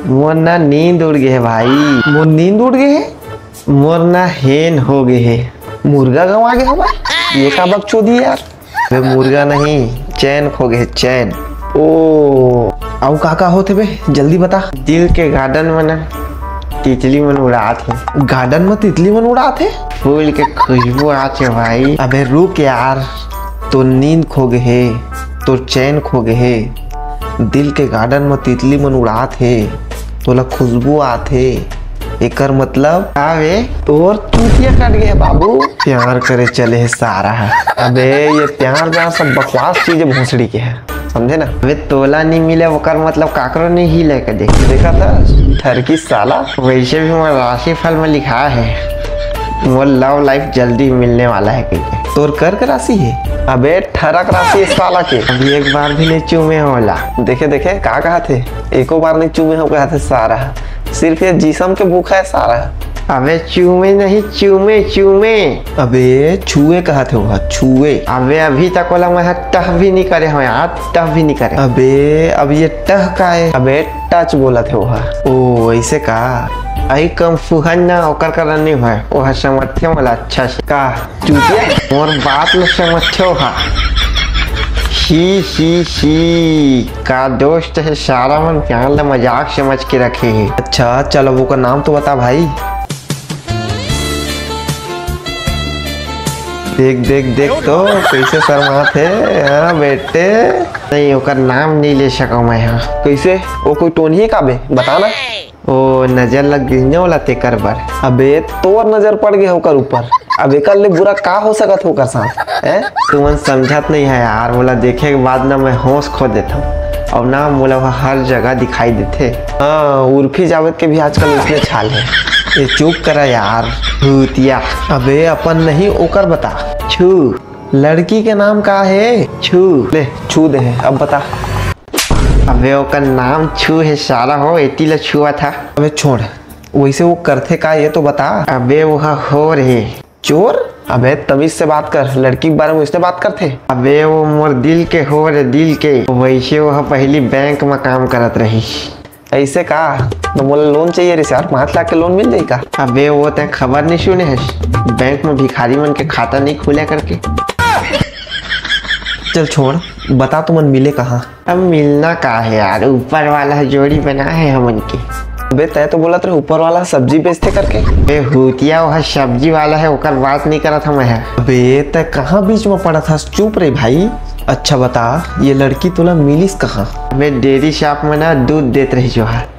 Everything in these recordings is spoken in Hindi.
मोर ना नींद उड़ गए है भाई। मोर नींद उड़ गए है, मोर ना हेन हो गए है। मुर्गा गंवा गया होगा, ये का बकचोदी यार। वे मुर्गा नहीं, चैन खो गए, चैन। ओ आउ का होते बे, जल्दी बता। दिल के गार्डन में ना तितली मन उड़ात है। गार्डन में तितली मन उड़ात है, फूल के खुशबू आत है भाई। अबे रुक यार, तो नींद खो गए है, तो चैन खो गए है। दिल के गार्डन में तितली मन उड़ात है, तोला खुशबू आत है। एकर मतलब आवे तोर चूतिया कट गया बाबू। प्यार करे चले है सारा है। अबे ये प्यार सब बकवास चीज भोसड़ी के है, समझे ना। अबे तोला नहीं मिले ओकर मतलब काकरो नहीं ही लेके देखा था ठरकी साला। वैसे भी मोर राशि फल में लिखा है मोर लव लाइफ जल्दी मिलने वाला है। कहीं तोर कर राशि है। अबे ठरक राशि इस साला के। अभी एक बार भी नहीं चूमे होला। देखे देखे का कहा थे, एको बार नहीं चूमे हो गया थे सारा। सिर्फ ये जिसम के भूखा है सारा। अबे चूमे नहीं चूमे चूमे। अबे छुए कहा थे वह, छुए। अबे अभी तक वाला मैं टह भी नहीं करे हो यार, टह भी नहीं करे। अबे अब ये टह का है। अबे टच बोला थे वह। ओ ऐसे का आई कम फुहन ना ओकर करन नहीं है। वह समझते वाला अच्छा से का चूतिया मोर बात में समझते हो। ही का दोस्त है सारा मन प्यार ला मजाक समझ के रखे है। अच्छा चलो वो का नाम तो बता भाई। देख देख देख तो कैसे शर्मात है। हाँ बेटे नहीं ओकर नाम नहीं ले सका मैं। हाँ कैसे वो कोई टोन ही का बे बताना। ओ नजर लग गिरने वाला तेकर पर। अबे तोर नजर पड़ गया होकर ऊपर। अब एक ले बुरा का हो सकत होकर साथ है। तुमन समझत नहीं है यार। बोला देखे के बाद ना मैं होश खो देता हूँ और ना बोला हर जगह दिखाई देते। हाँ उर्फी जावेद के भी आजकल उसने छाल है। ये चुप करा यार भूतिया। अबे अपन नहीं ओकर बता। छू लड़की के नाम का है, छू ले छू दे है। अब बता। अबे ओकर नाम छू है सारा हो, एटी ला छुआ था। अबे छोड़ वैसे वो करते का ये तो बता। अबे वो हो रहे चोर। अबे तमीज से बात कर, लड़की के बारे में उसने बात करते। अबे वो मोर दिल के हो रे, दिल के। वैसे वो पहली बैंक में काम करत रही। ऐसे का तो मोला लोन चाहिए रे यार, 5 लाख के लोन मिल जाएगा। अबे वो ते खबर नहीं सुने है, बैंक में भिखारी मन के खाता नहीं खुले करके। चल छोड़ बता तुमन मिले कहाँ। अब मिलना का है यार, ऊपर वाला जोड़ी बना है हमन के। अबे तय तो बोला तेरे ऊपर वाला सब्जी बेचते करके। बे हुतिया वह सब्जी वाला है, ओकर बात नहीं करा था मैं। अबे तय कहाँ बीच में पड़ा था, चुप रे भाई। अच्छा बता ये लड़की तोला मिलिस कहाँ। अबे डेयरी शॉप में ना दूध देत रही जो है।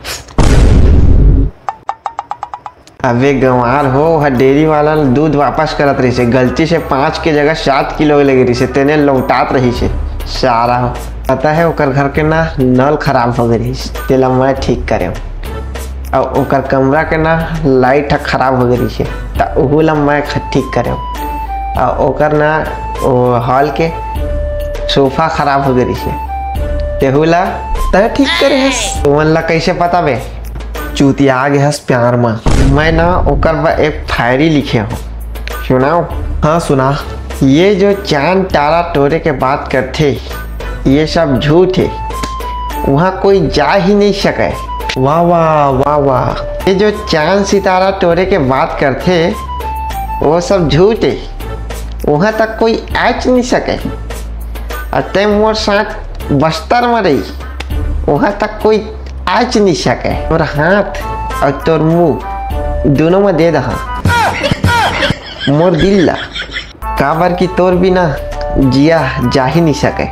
अबे गंवार हो, वह डेयरी वाला दूध वापस करत रही से। गलती से 5 के जगह 7 किलो लगी रही से, तेने लौटात रही से सारा हो। पता है ओकर घर के ना नल खराब हो गई, तेला मैं ठीक करे और ओकर कमरा के ना लाइट खराब हो गई है, तो ओहू ला मैं ठीक करे और ओकर ना हॉल के सोफा खराब हो गई है, तेहू ला तय ठीक करे है। तुमन ला कैसे पता बे, चूतिया आ गया प्यार में। मैं ना ओकर एक फायरी लिखे हो, सुनाओ। हाँ सुना। ये जो चांद तारा तोड़े के बात करते ये सब झूठ है, वहाँ कोई जा ही नहीं सके। वाह वाह वाह वाह। ये जो चांद सितारा तोड़े के बात करते वो सब झूठ है, वहाँ तक कोई आच नहीं सके। अतः मोर साथ बस्तर में रही, वहाँ तक कोई आच नहीं सके। और हाथ और तोर मुंह दोनों में दे दहा मोर दिल ला, काबर की तोर बिना जिया जा ही नहीं सके।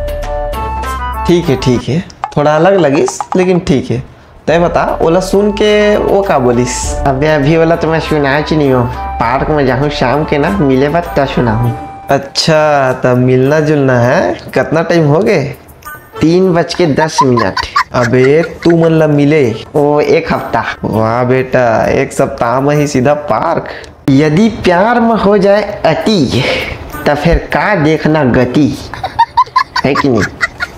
ठीक है थोड़ा अलग लगिस लेकिन ठीक है। तय बता ओला सुन के वो का बोलिस। अबे अभी वाला तो मैं सुना नहीं हो, पार्क में जाऊँ शाम के ना मिले बात तब सुनाऊँ। अच्छा तब मिलना जुलना है, कितना टाइम हो गए। 3:10। अबे तू मन ला मिले ओ 1 हफ्ता। वाह बेटा 1 सप्ताह में ही सीधा पार्क। यदि प्यार में हो जाए अति तो फिर का देखना गति है कि नहीं।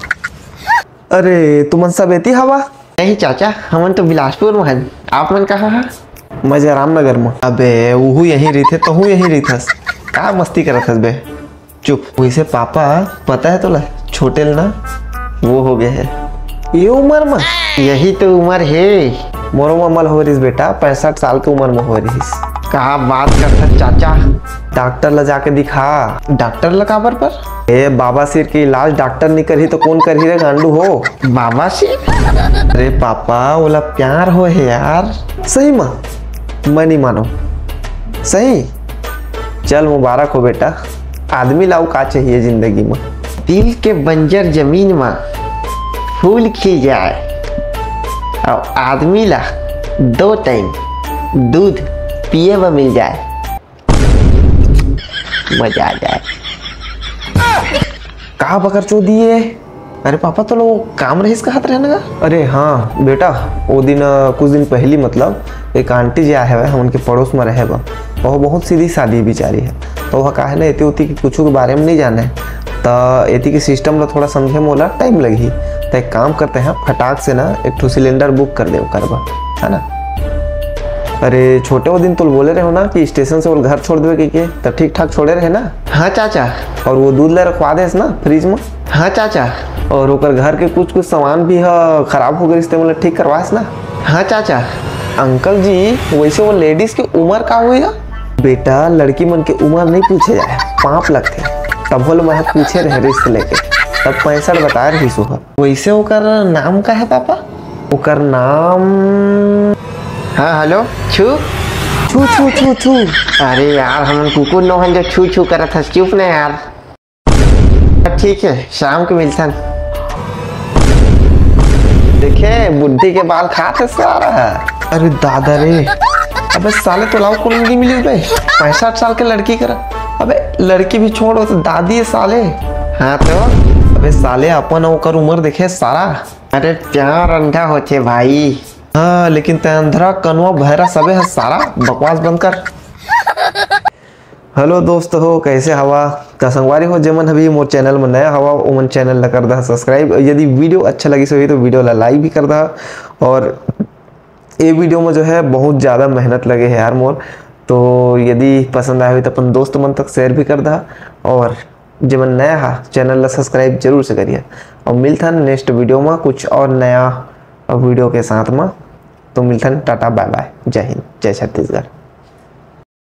अरे तुमन सब एती हवा। नहीं चाचा हमन तो बिलासपुर में हन, आप मन कहाँ है। मैं रामनगर में। अबे वहू यहीं रही थे तो हूँ यहीं रही थस, का मस्ती करत हस बे। चुप। वैसे पापा पता है तोला छोटे ना वो हो गए है ये उम्र में। यही तो उम्र है मोरो ममल हो रही बेटा, 65 साल की उम्र में हो रही। कहा बात करता चाचा, डॉक्टर ला जाके दिखा। डॉक्टर ला काबर पर? ए बाबा सिर के इलाज डॉक्टर नहीं करी तो कौन करी रे गांडू हो? बाबा सिर? अरे पापा बोला प्यार हो है यार। सही माँ मैं नहीं मानो। सही चल मुबारक हो बेटा। आदमी लाओ का चाहिए जिंदगी में? दिल के बंजर जमीन में फूल खिल जाए और आदमी ला 2 टाइम दूध पिए में मिल जाए, मजा आ जाए। कहा बकर चो दिए? अरे पापा तो लोग काम रहीस का हाथ रहने का। अरे हाँ बेटा वो दिन कुछ दिन पहली मतलब एक आंटी जी आए है उनके पड़ोस में रहे बा, वो बहुत सीधी सादी बेचारी है। तो वह कहा ना एती उती कुछ के बारे में नहीं जाने, तो एती के सिस्टम ला थोड़ा समझे में ओला टाइम लगी। तो एक काम करते हैं फटाक से ना एक ठो सिलेंडर बुक कर दे करबा, है ना। अरे छोटे वो दिन तो बोले रहे हो ना कि स्टेशन से वो घर छोड़ देवे के तो ठीक ठाक छोड़े रहे ना। हाँ चाचा। और वो दूध ले रखवा देस ना फ्रिज में। हाँ चाचा। और ओकर घर के कुछ सामान भी खराब हो गए इससे मतलब ठीक करवास ना। हाँ चाचा। अंकल जी वैसे वो लेडीज की उम्र का हुई है? बेटा लड़की मन की उम्र नहीं पूछे जाए, पाप लगते। तब बोल मैं पूछे रहे रिश्ते लेके, तब 65 बता रही सुहा। वैसे ओकर नाम का है पापा? ओकर नाम हाँ हेलो छू छू छू छू छू। अरे यार हम कुकुर नो हैं जो छू छू करत था, चुप ना यार। ठीक है शाम को मिलता है। देखे बुद्धि के बाल खाते सारा है। अरे दादा रे अबे साले तो लाओ कौन नहीं मिली भाई, 65 साल के लड़की कर। अबे लड़की भी छोड़ो तो दादी है साले। हाँ तो अबे साले अपन ओकर उम्र देखे सारा। अरे प्यार अंधा होते भाई। हाँ लेकिन ते अंधरा कनवा बहरा सबे है सारा, बकवास बंद कर। हेलो दोस्त हो कैसे हवा का संगवारी हो जेमन अभी मोर चैनल में नया हवा ओमन चैनल ला कर दा सब्सक्राइब। यदि वीडियो अच्छा लगी सो तो वीडियो ला लाइक भी कर दा। और ये वीडियो में जो है बहुत ज़्यादा मेहनत लगे है यार मोर, तो यदि पसंद आए हुई तो अपन दोस्त मन तक शेयर भी कर दा। और जेमन नया है चैनल ला सब्सक्राइब जरूर से करिए। और मिलता है नेक्स्ट वीडियो में कुछ और नया वीडियो के साथ में। तो मिलता है, टाटा बाय बाय, जय हिंद जय छत्तीसगढ़।